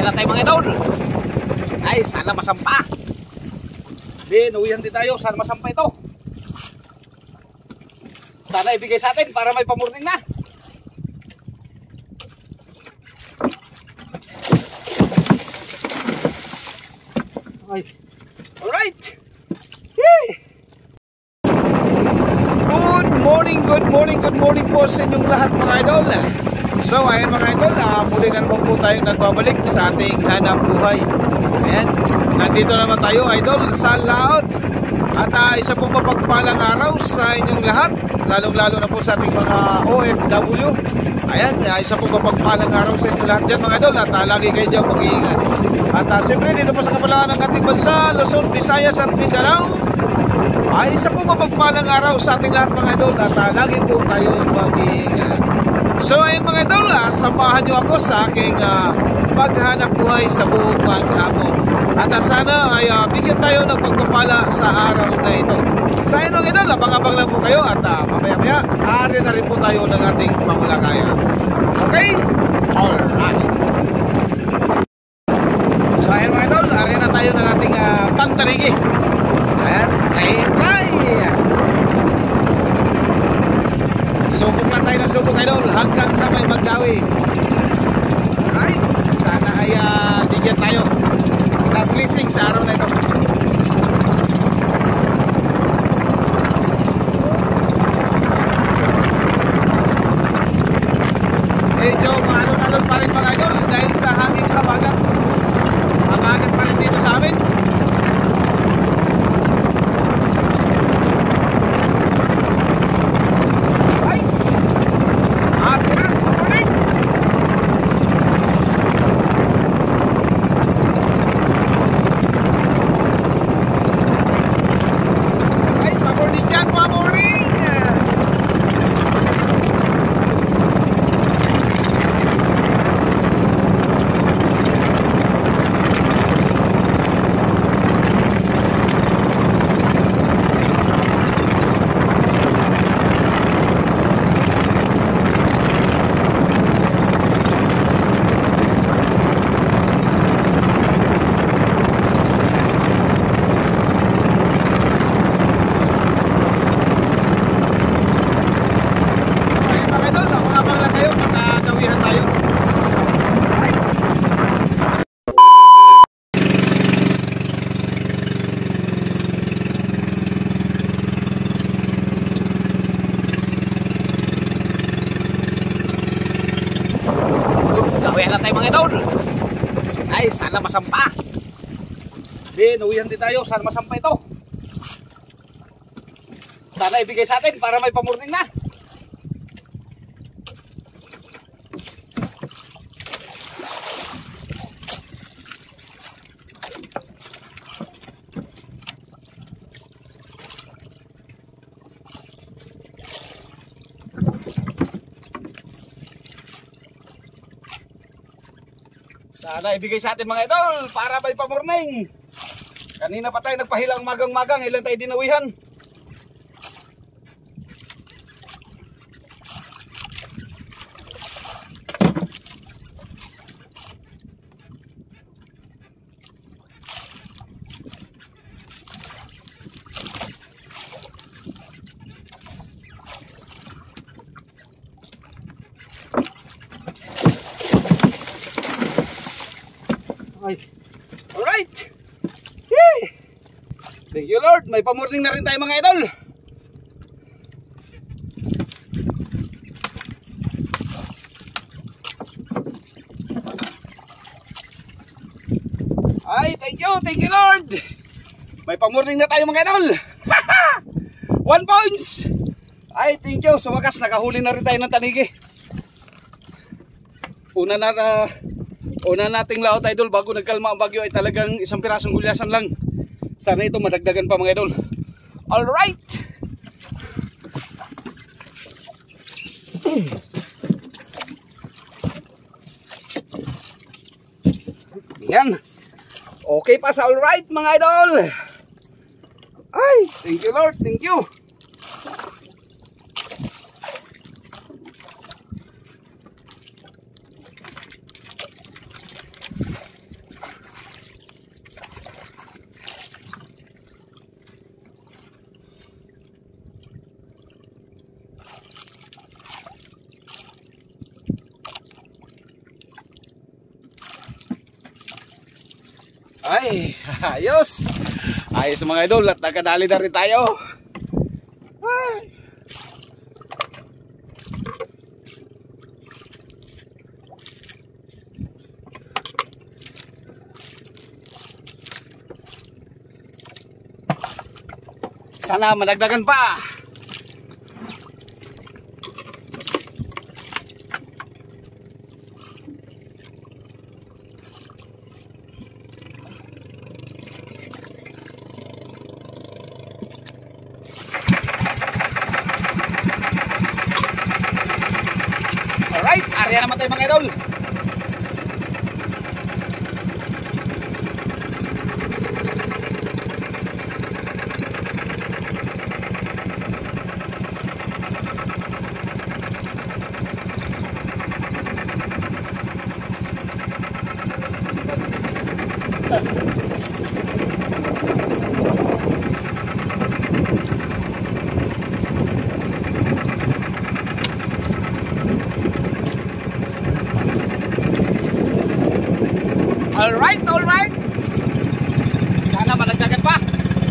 na tayo mga idol. Ay, sana masampa. Di, nuwihan din tayo. Sana masampa ito. Sana ibigay sa atin para may pamurning na. Ay. Alright. Yay! Good morning po sa inyong lahat mga idol. So ayan mga idol, muli na naman po tayo nagbabalik sa ating hanap buhay. Ayan, nandito naman tayo idol sa laot. At isa pong mapagpalang araw sa inyong lahat, lalong-lalo na po sa ating mga OFW. Ayan, isa pong mapagpalang araw sa inyong lahat dyan mga idol. At lagi kayo dyan mag-iingat. At siyempre dito po sa kapalangan ng ating bansa, Luzon, Visayas at Mindanao, ay isa pong mapagpalang araw sa ating lahat mga idol. At lagi po tayo mag-iingat. So ayun mga idol, samahan nyo ako sa aking paghanap buhay sa buong maghapon. At sana ay bigyan tayo ng pagpapala sa araw na ito. So ayun mga idol, abang-abang lang po kayo. At mamaya-maya, ari na rin po tayo ng ating pamulakayan. Okay? Alright. So ayun mga idol, ari na tayo ng ating pantarigi. Ayan, try! Subok lang tayo ng subok idol hanggang sa may magdawi. Alright, sana ay bigyan tayo ng blessing sa araw na ito. Medyo maalon-alon pa rin mga idol dahil sa hangin habagat. Habagat pa rin dito sa amin. Nawihan na tayo mga idol. Ay, sana masampa. Di, nawihan din tayo. Sana masampa ito. Sana ibigay sa atin para may pamurning na. Sana ibigay sa atin mga idol para may pamorning. Kanina pa tayo nagpahilang magang-magang, ilan tayo dinawihan. Alright. Yay! Thank you Lord. May pamurning na rin tayo mga idol. Ay, thank you Lord. May pamurning na tayo mga idol. 1 points. Ay, thank you. Sa wakas nakahuli na rin tayo ng tanigi. Una nating laot idol bago nagkalma ang bagyo ay talagang isang pirasong gulyasan lang. Sana ito madagdagan pa mga idol. Alright. Yan. Okay pa sa alright mga idol. Ay, thank you Lord, thank you. Ay, ayos. Ayos mga idol at nakadali na rin tayo. Ay. Sana madagdagan pa. Alright, area naman tayo mga idol. Alright, alright. Sana malagdagan pa.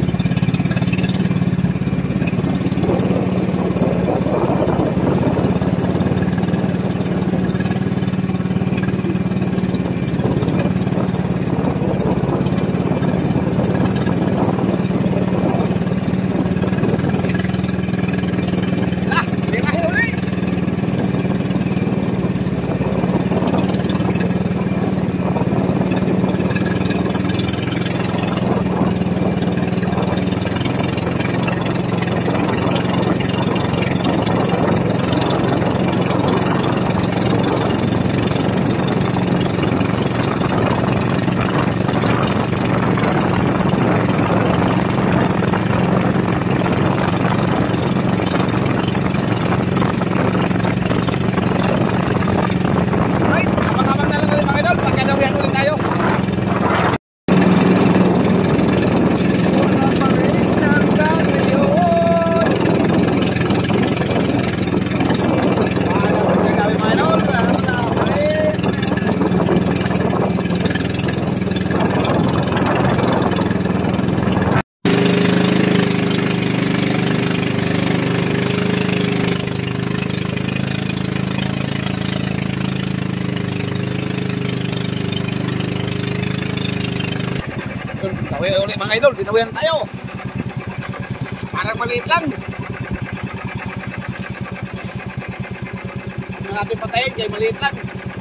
Binawi ulit mga idol, binawihan tayo. Parang maliit lang. Hindi natin patayin, kaya maliit lang.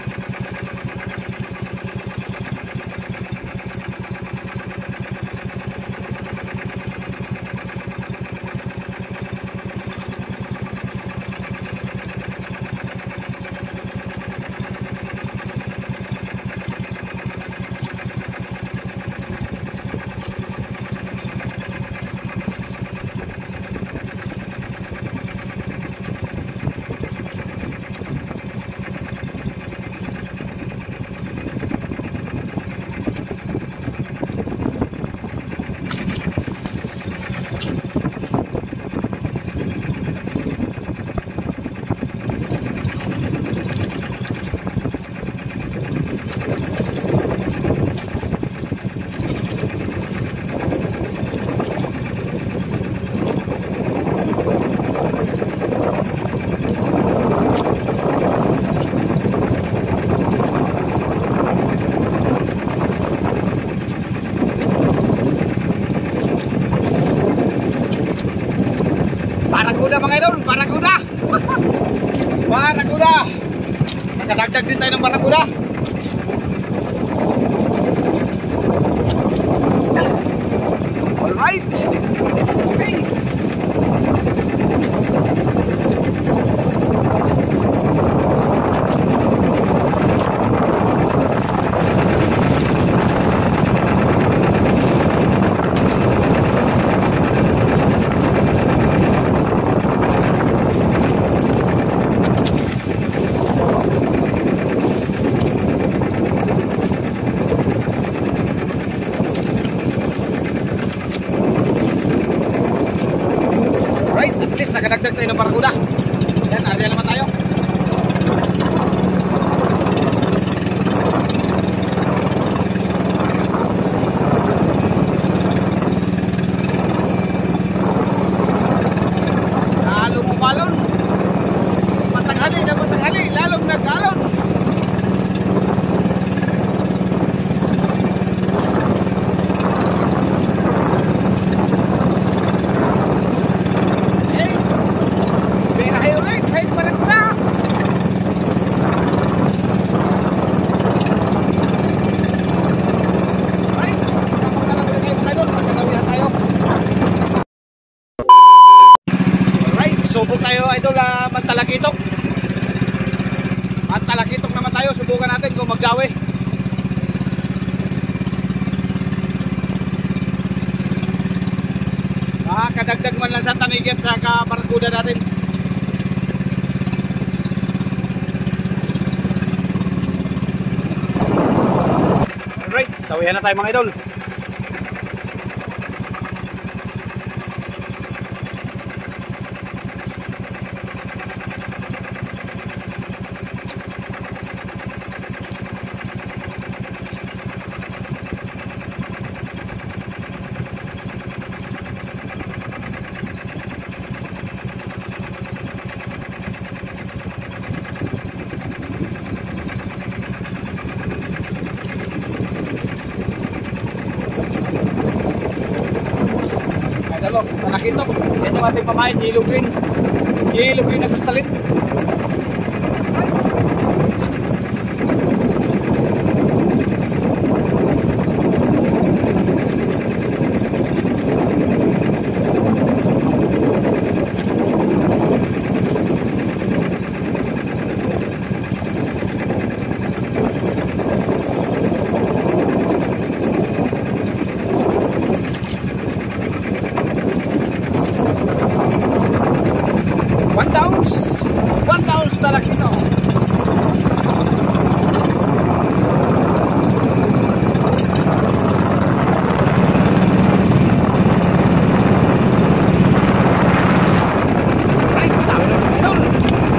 Barakuda mga idol, barakuda. Barakuda. Nakadagdag din tayo ng barakuda. Alright. Okay. Nakadagdag tayo ng barakuda. Yan, area naman tayo. tayo idol, magtalakitok. Magtalakitok naman tayo. Subukan natin kung maggawi. Kadagdag man lang sa tanigit sa kabarkuda natin. Alright, tawihan na tayo mga idol. Malakitok. Ito ating pamain, yellow green. Yellow green na kastalit. One ounce talaki ito. Right, dami na mga idol.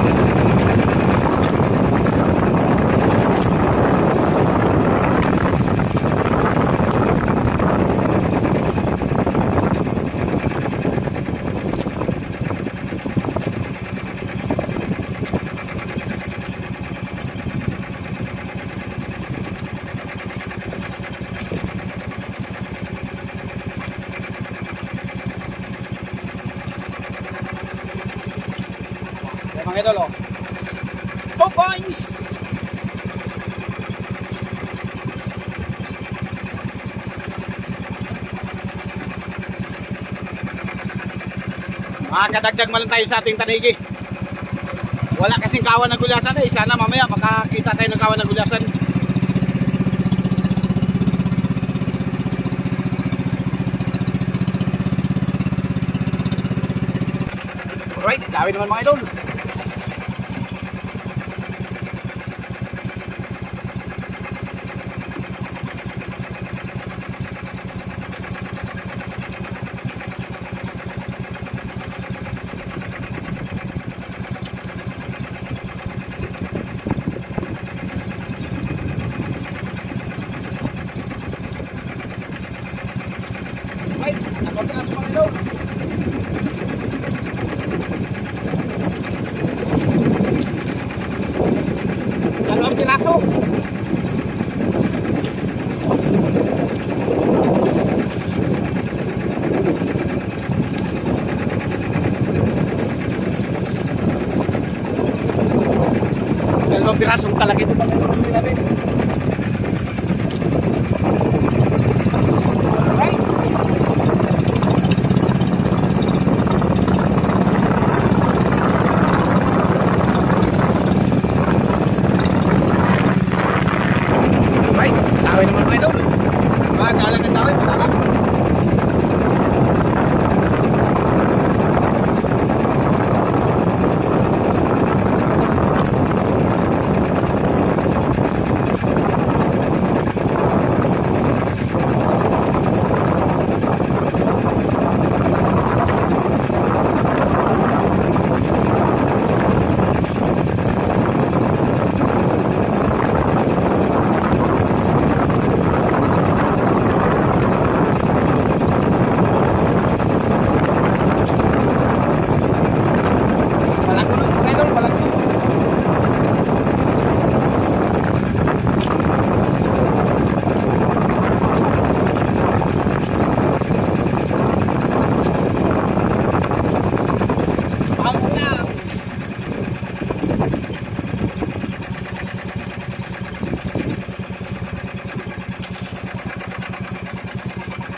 Mga idol, 2 points. Makakadagdag man lang tayo sa ating tanigi. Wala kasing kawan na gulasan eh. Sana mamaya makakita tayo ng kawan na gulasan. Alright, dami naman mga idol. Dalawang piraso. Dalawang pirasong talaki ito pag natin natin. Tawin naman mga idol. Galang ang tawin, matalak.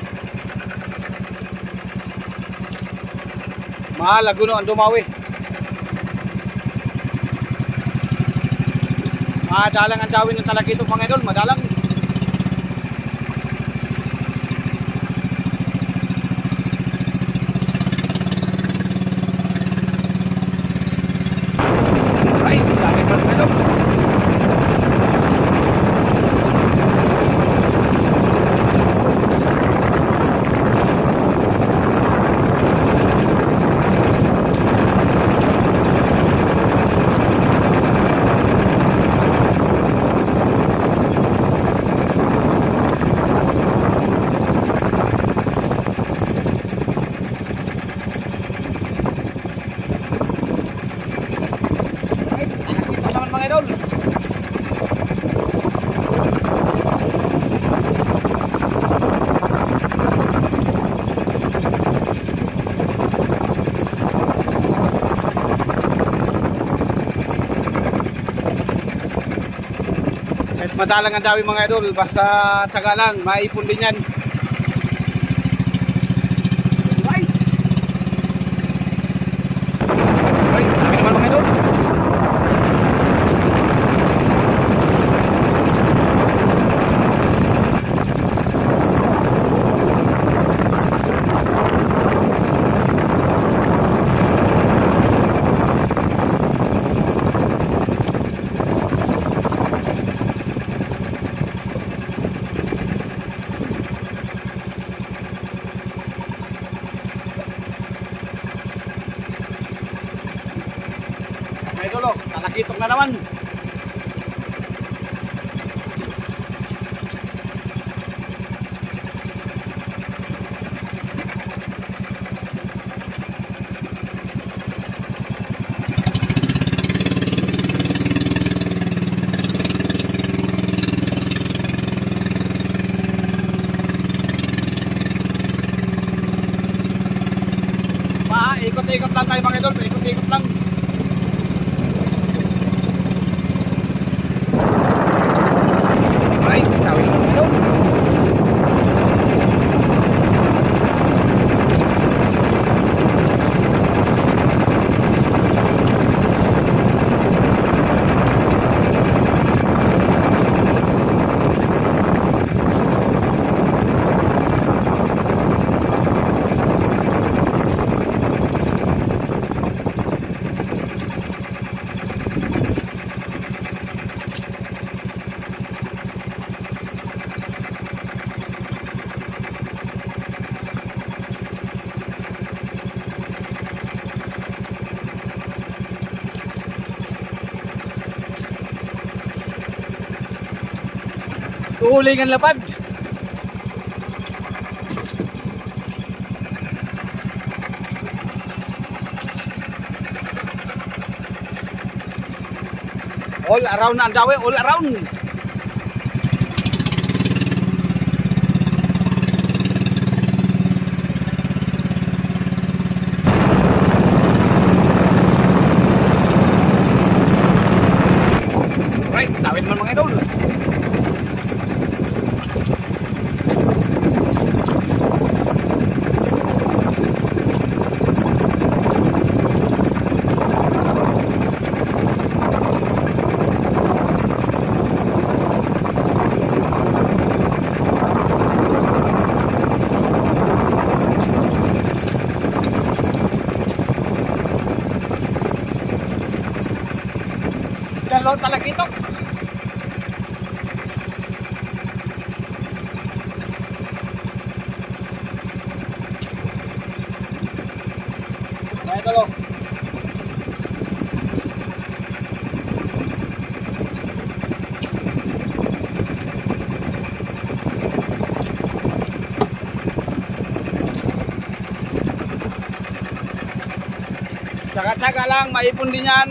Mahal, Laguno ang dumawi. Madalang ang dawin ng Talakitok mga idol, madalang. Right, dami pa mga idol. Mga idol, kahit madalang ang dami mga idol, basta tsaga lang, maipon din yan. Right, right, dami naman mga idol. Idol, Talakitok na naman. Ikot-ikot lang tayo mga idol, ikot-ikot lang. Right, tawin mo mga idol. Uling ang lapad. All around na ang dawi, all around. Right, tawid man mga idol. Dalawang Talakitok. Ayan dalaw. Tsaga-tsaga lang, maipon din yan.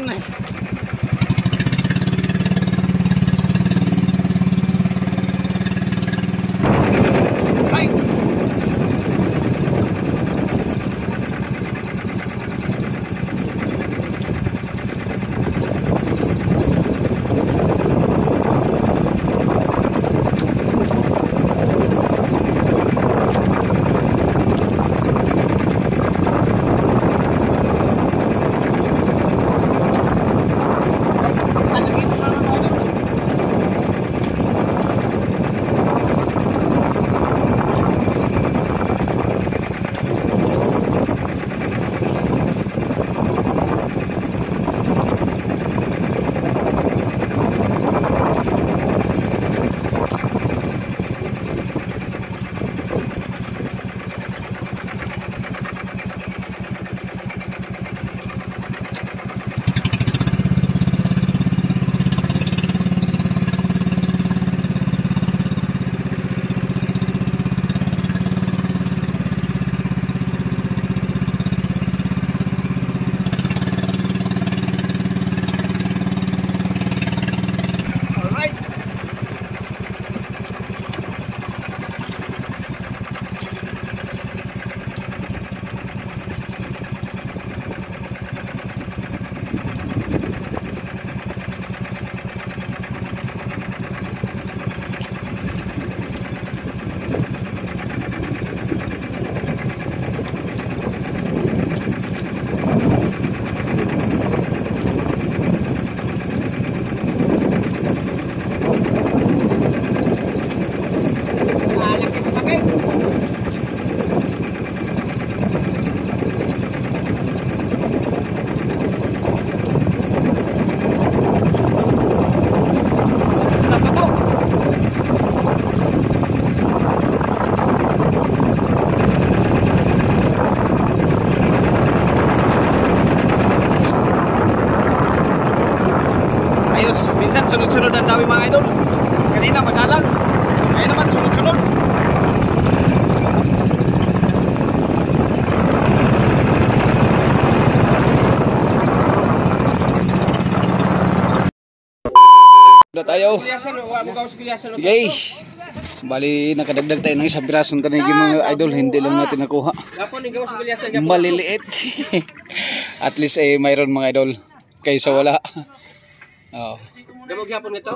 sunod-sunod ang dami mga idol. Kanina madalang. Ngayon naman sunod-sunod. Na tayo. Okay. Bali nakadagdag tayo ng isang pirasong tanigi mga idol, hindi lang natin nakuha. Maliliit. At least mayroon mga idol kaysa wala. Oh. Gamog yapon nito.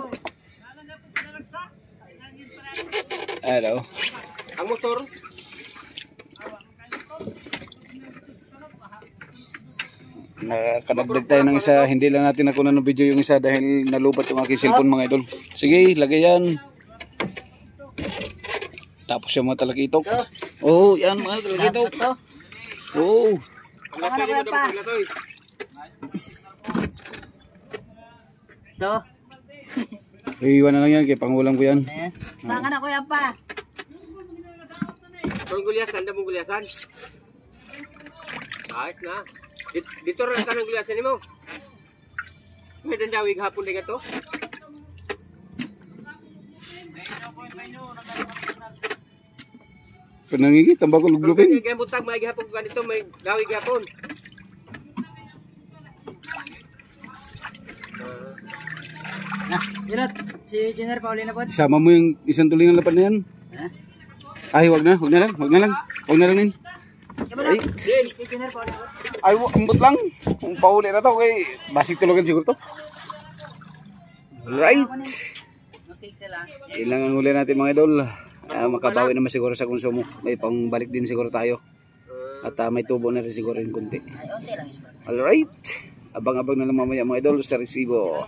Hello. Ang motor. Nakadagdag tayo ng isa, hindi lang natin nakuha ng video yung isa dahil nalubat yung aking cellphone mga idol. Sige, lagay yan. Tapos yung mga talakitok. Oh, yan mga talakitok. Oh. Ang na pa. To. Iiwan na lang yan, kay pangulang ko yan. Saan na kuya pa? Kung gulyasan, damong gulyasan. Ayos na. Dito rin ka ng gulyasan mo. May dandawig hapon din ito. Panangigit, ang bago luglupin. Kaya butang may gihapon ganito, may dawig hapon. Na, Junot, si Jenner pa uli na po. Isama mo yung isang tulingan lapad na yan. Ay, wag na lang. Wag na lang din. Ay, Si Jenner pa uli na po. ay, ambot lang. Kung pauli na to, okay. Basik tulugan siguro to. Right. Okay ka lang. Ilang ang huli natin mga idol. Makabawi naman siguro sa konsumo. May pangbalik din siguro tayo. At may tubo na rin siguro yung kunti. Alright. Abang-abang na lang mamaya mga idol sa resibo.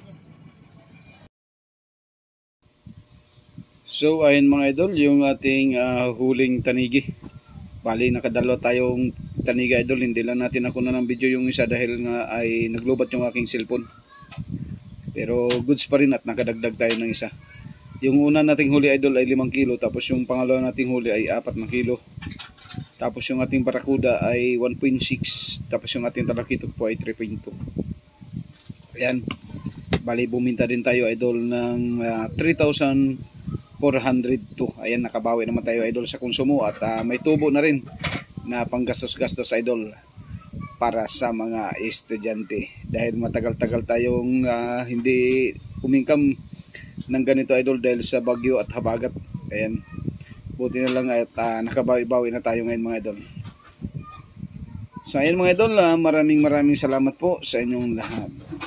So ayun mga idol, yung ating huling tanigi. Bali nakadalo tayong tanigi idol, hindi lang natin nakuha ng video yung isa dahil nga ay naglubat yung aking cellphone. Pero goods pa rin at nakadagdag tayo ng isa. Yung una nating huli idol ay 5 kilo, tapos yung pangalawa nating huli ay 4 na kilo. Tapos yung ating barakuda ay 1.6, tapos yung ating talakitok po ay 3.2. Ayan. Bali buminta din tayo idol ng 3,402. Ayan, nakabawi naman tayo idol sa konsumo at may tubo na rin na panggastos-gastos idol para sa mga estudyante. Dahil matagal-tagal tayong hindi umingkam ng ganito idol dahil sa bagyo at habagat. Ayan. Buti na lang at nakabawi-bawi na tayo ngayon mga idol. So ayan mga idol, maraming salamat po sa inyong lahat.